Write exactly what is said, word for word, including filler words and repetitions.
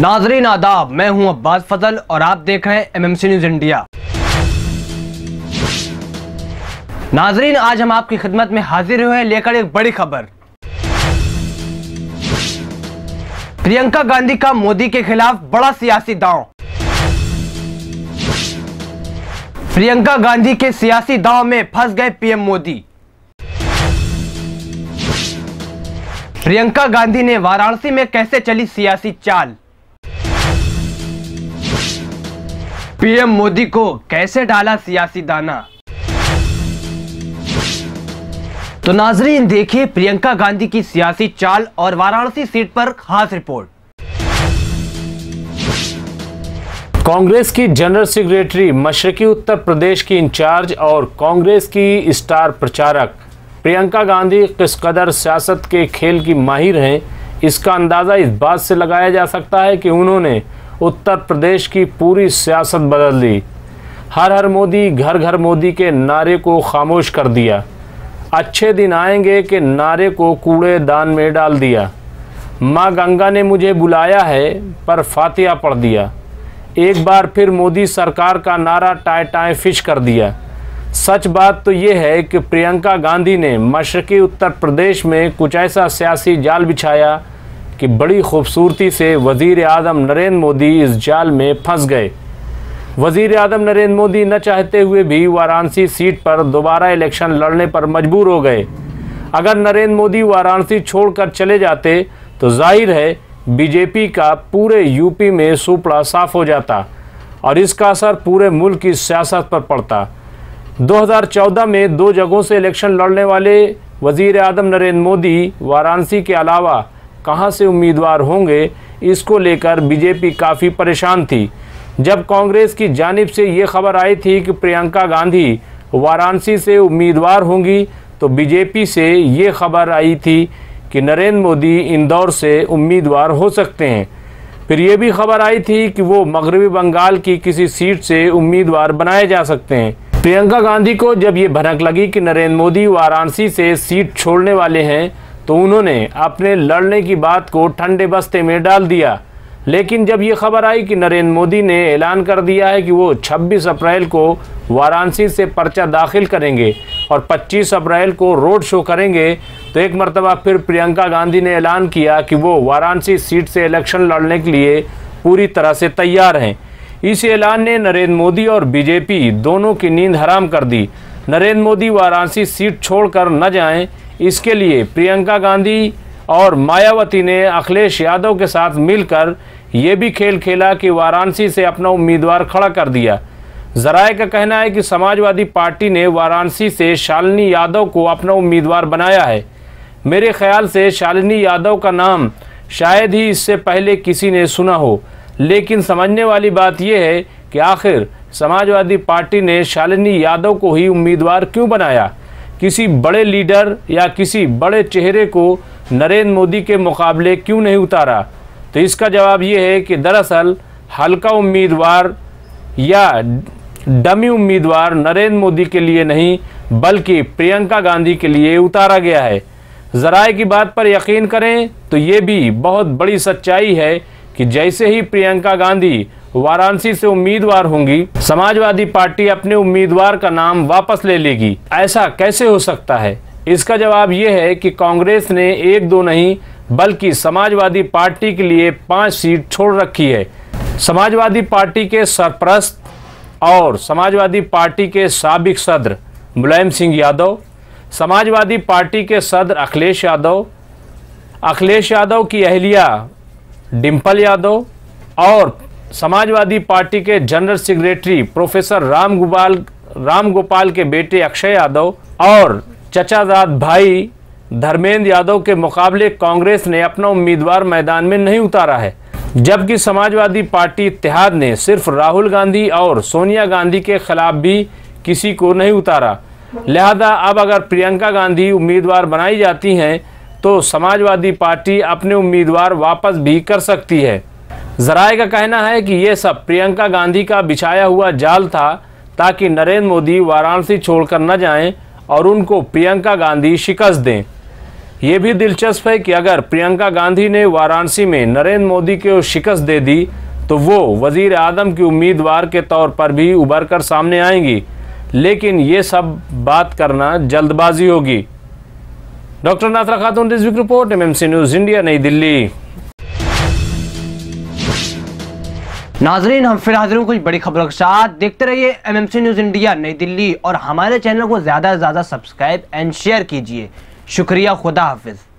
नाजरीन आदाब, मैं हूं अब्बास फजल और आप देख रहे हैं एमएमसी न्यूज इंडिया। नाजरीन, आज हम आपकी खिदमत में हाजिर हुए हैं लेकर एक बड़ी खबर। प्रियंका गांधी का मोदी के खिलाफ बड़ा सियासी दांव। प्रियंका गांधी के सियासी दांव में फंस गए पीएम मोदी। प्रियंका गांधी ने वाराणसी में कैसे चली सियासी चाल। पीएम मोदी को कैसे डाला सियासी दाना। तो नाजरीन देखिए प्रियंका गांधी की सियासी चाल और वाराणसी सीट पर खास रिपोर्ट। कांग्रेस की जनरल सेक्रेटरी, मशरकी उत्तर प्रदेश की इंचार्ज और कांग्रेस की स्टार प्रचारक प्रियंका गांधी किस कदर सियासत के खेल की माहिर हैं, इसका अंदाज़ा इस बात से लगाया जा सकता है कि उन्होंने उत्तर प्रदेश की पूरी सियासत बदल दी। हर हर मोदी, घर घर मोदी के नारे को खामोश कर दिया। अच्छे दिन आएंगे के नारे को कूड़ेदान में डाल दिया। माँ गंगा ने मुझे बुलाया है पर फातिहा पढ़ दिया। एक बार फिर मोदी सरकार का नारा टाए टाए फिश कर दिया। सच बात तो ये है कि प्रियंका गांधी ने मशरकी उत्तर प्रदेश में कुछ ऐसा सियासी जाल बिछाया कि बड़ी खूबसूरती से वज़ीर आज़म नरेंद्र मोदी इस जाल में फंस गए। वज़ीर आज़म नरेंद्र मोदी न चाहते हुए भी वाराणसी सीट पर दोबारा इलेक्शन लड़ने पर मजबूर हो गए। अगर नरेंद्र मोदी वाराणसी छोड़कर चले जाते तो जाहिर है बीजेपी का पूरे यूपी में सुपड़ा साफ हो जाता और इसका असर पूरे मुल्क की सियासत पर पड़ता। दो हज़ार चौदह में दो जगहों से इलेक्शन लड़ने वाले वज़ीर आज़म नरेंद्र मोदी वाराणसी के अलावा कहां से उम्मीदवार होंगे, इसको लेकर बीजेपी काफ़ी परेशान थी। जब कांग्रेस की जानिब से ये खबर आई थी कि प्रियंका गांधी वाराणसी से उम्मीदवार होंगी तो बीजेपी से ये खबर आई थी कि नरेंद्र मोदी इंदौर से उम्मीदवार हो सकते हैं। फिर ये भी खबर आई थी कि वो मगरबी बंगाल की किसी सीट से उम्मीदवार बनाए जा सकते हैं। प्रियंका गांधी को जब ये भनक लगी कि नरेंद्र मोदी वाराणसी से सीट छोड़ने वाले हैं तो उन्होंने अपने लड़ने की बात को ठंडे बस्ते में डाल दिया। लेकिन जब ये खबर आई कि नरेंद्र मोदी ने ऐलान कर दिया है कि वो छब्बीस अप्रैल को वाराणसी से पर्चा दाखिल करेंगे और पच्चीस अप्रैल को रोड शो करेंगे, तो एक मरतबा फिर प्रियंका गांधी ने ऐलान किया कि वो वाराणसी सीट से इलेक्शन लड़ने के लिए पूरी तरह से तैयार हैं। इस ऐलान ने नरेंद्र मोदी और बीजेपी दोनों की नींद हराम कर दी। नरेंद्र मोदी वाराणसी सीट छोड़कर न जाएं, इसके लिए प्रियंका गांधी और मायावती ने अखिलेश यादव के साथ मिलकर ये भी खेल खेला कि वाराणसी से अपना उम्मीदवार खड़ा कर दिया। ज़राए का कहना है कि समाजवादी पार्टी ने वाराणसी से शालिनी यादव को अपना उम्मीदवार बनाया है। मेरे ख्याल से शालिनी यादव का नाम शायद ही इससे पहले किसी ने सुना हो, लेकिन समझने वाली बात यह है कि आखिर समाजवादी पार्टी ने शालिनी यादव को ही उम्मीदवार क्यों बनाया। किसी बड़े लीडर या किसी बड़े चेहरे को नरेंद्र मोदी के मुकाबले क्यों नहीं उतारा? तो इसका जवाब ये है कि दरअसल हल्का उम्मीदवार या डमी उम्मीदवार नरेंद्र मोदी के लिए नहीं बल्कि प्रियंका गांधी के लिए उतारा गया है। ज़राए की बात पर यकीन करें तो ये भी बहुत बड़ी सच्चाई है कि जैसे ही प्रियंका गांधी वाराणसी से उम्मीदवार होंगी, समाजवादी पार्टी अपने उम्मीदवार का नाम वापस ले लेगी। ऐसा कैसे हो सकता है? इसका जवाब ये है कि कांग्रेस ने एक दो नहीं बल्कि समाजवादी पार्टी के लिए पांच सीट छोड़ रखी है। समाजवादी पार्टी के सरपरस्त और समाजवादी पार्टी के साबिक सदर मुलायम सिंह यादव, समाजवादी पार्टी के सदर अखिलेश यादव, अखिलेश यादव की अहलिया डिम्पल यादव और समाजवादी पार्टी के general secretary professor Ram Gopal Ram Gopal के बेटे अक्षय यादव और चचाजाद भाई धर्मेंद्र यादव के मुकाबले कांग्रेस ने अपना उम्मीदवार मैदान में नहीं उतारा है। जबकि समाजवादी पार्टी इत्तेहाद ने सिर्फ राहुल गांधी और सोनिया गांधी के खिलाफ भी किसी को नहीं उतारा। लिहाजा अब अगर प्रियंका गांधी उम्मीदवार बनाई जाती हैं तो समाजवादी पार्टी अपने उम्मीदवार वापस भी कर सकती है। ज़राए का कहना है कि ये सब प्रियंका गांधी का बिछाया हुआ जाल था ताकि नरेंद्र मोदी वाराणसी छोड़कर न जाएं और उनको प्रियंका गांधी शिकस्त दें। ये भी दिलचस्प है कि अगर प्रियंका गांधी ने वाराणसी में नरेंद्र मोदी को शिकस्त दे दी तो वो वजीर आजम की उम्मीदवार के तौर पर भी उभर कर सामने आएंगी, लेकिन ये सब बात करना जल्दबाजी होगी। Doctor Nathra Khatoon, this week report, MMC news India, नई दिल्ली। नाजरीन, हम फिर हाजिर हूं कुछ बड़ी खबरों के साथ। देखते रहिए एमएमसी न्यूज इंडिया नई दिल्ली और हमारे चैनल को ज्यादा से ज्यादा सब्सक्राइब एंड शेयर कीजिए। शुक्रिया, खुदा हाफिज।